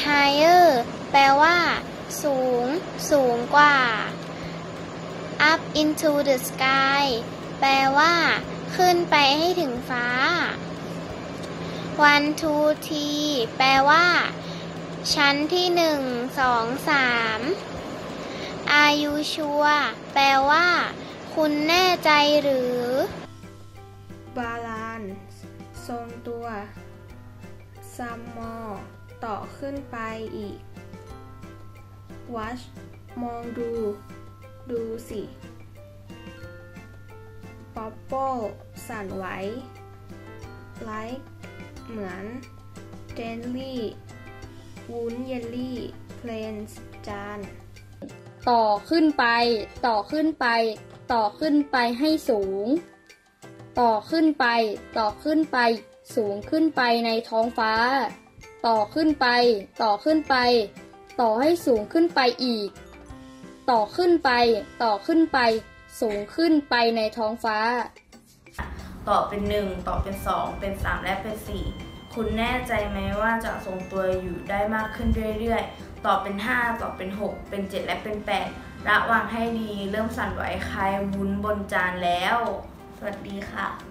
higher แปลว่าสูงสูงกว่า up into the sky แปลว่าขึ้นไปให้ถึงฟ้า one two three แปลว่าชั้นที่1 2 3 Are you sure แปลว่าคุณแน่ใจหรือ balance ทรงตัว some more ต่อขึ้นไปอีก watch มองดูดูสิ bubble สั่นไหว like เหมือน jelly วุ้นเยลลี่ planes จานต่อขึ้นไปต่อขึ้นไปต่อขึ้นไปให้สูงต่อขึ้นไปต่อขึ้นไปสูงขึ้นไปในท้องฟ้าต่อขึ้นไปต่อขึ้นไปต่อให้สูงขึ้นไปอีกต่อขึ้นไปต่อขึ้นไปสูงขึ้นไปในท้องฟ้าต่อเป็น1ต่อเป็น2เป็น3และเป็น4คุณแน่ใจไหมว่าจะทรงตัวอยู่ได้มากขึ้นเรื่อยๆต่อเป็น5ต่อเป็น6เป็น7และเป็น8ระวังให้ดีเริ่มสั่นไหวคล้ายวุ้นบนจานแล้วสวัสดีค่ะ